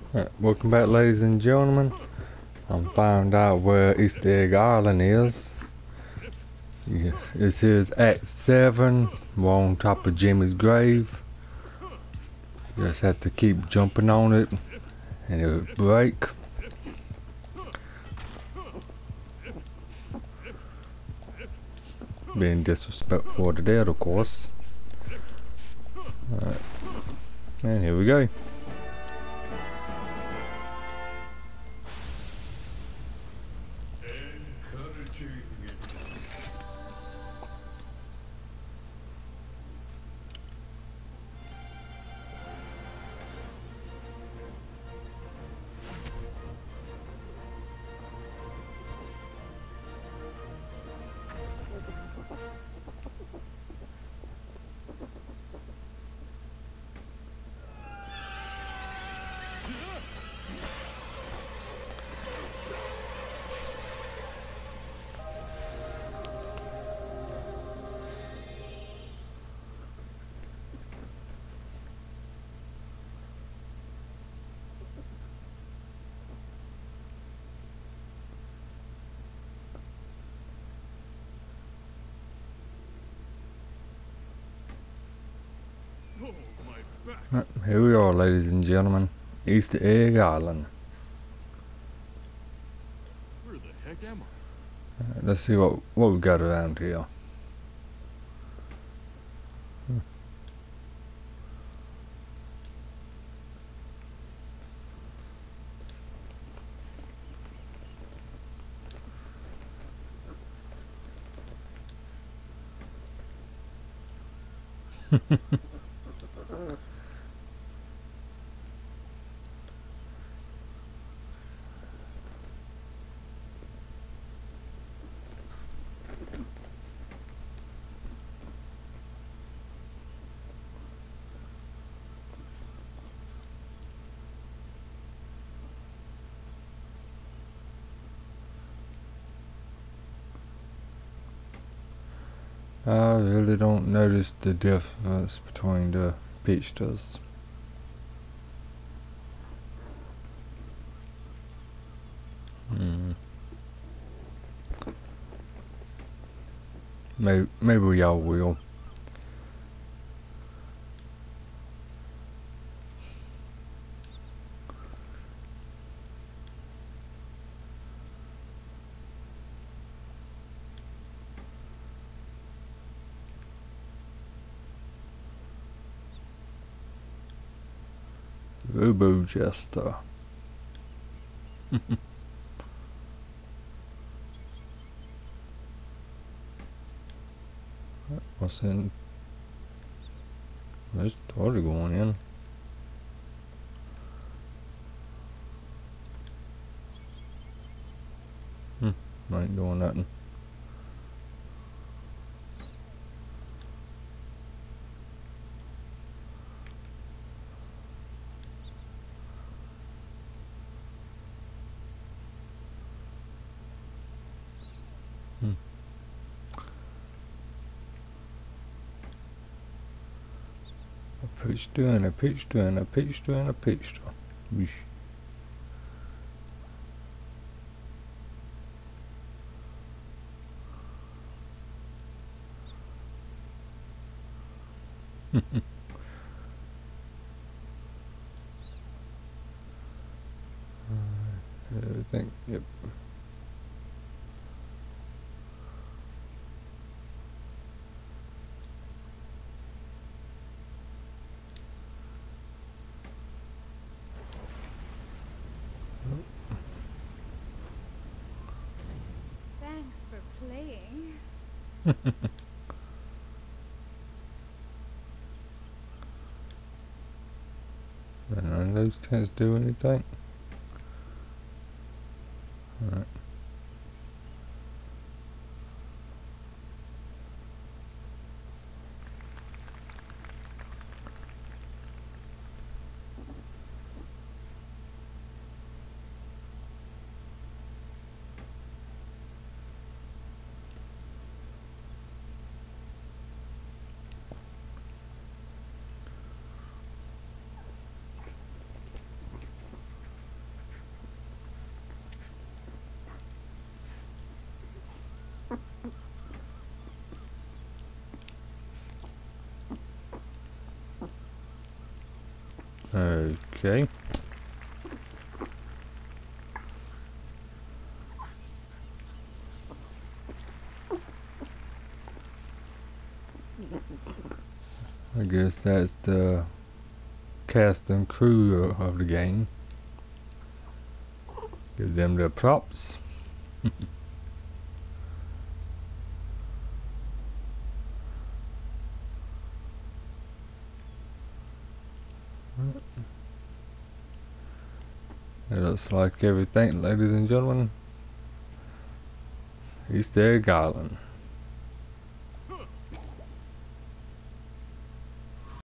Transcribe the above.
Welcome back, ladies and gentlemen. I'm finding out where Easter Egg Island is. Yeah, this is Act 7. We're on top of Jimmy's grave. Just have to keep jumping on it and it'll break. Being disrespectful to the dead, of course. Alright. And here we go. Here we are, ladies and gentlemen. Easter Egg Island. Where the heck am I? Let's see what we got around here. I really don't notice the difference between the pictures. Maybe y'all will. Robo Jester. What's in? There's totally going in. I ain't doing nothing. A picture and a picture and a picture and a picture. Whoosh. I think, yep. Thanks for playing. None of those tents do anything. Alright. Okay. I guess that's the cast and crew of the game. Give them their props. It looks like everything, ladies and gentlemen. East Egg Island.